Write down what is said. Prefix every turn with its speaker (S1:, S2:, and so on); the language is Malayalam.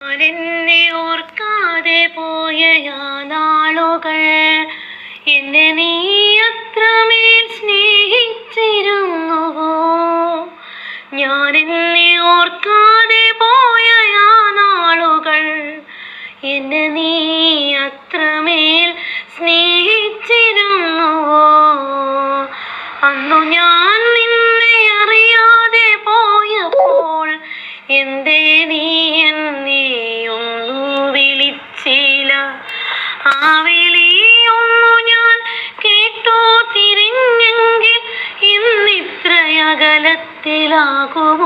S1: എന്നെ ഓർക്കാതെ പോയ നാളുകൾ എന്നെ നീ അത്രമേൽ സ്നേഹിച്ചിരുന്നുവോ? ഞാൻ എന്നെ ഓർക്കാതെ പോയ നാളുകൾ എന്നെ നീ അത്രമേൽ സ്നേഹിച്ചിരുന്നുവോ? അന്നു ഞാൻ നിന്നെ അറിയാതെ പോയപ്പോൾ എന്തേ നീ എന്നെ ഒന്നു വിളിച്ചില്ല? ആ വിളിയൊന്നു ഞാൻ കേട്ടോ തിരിഞ്ഞെങ്കിൽ ഇന്നിത്രയകലത്തിലാകുമോ?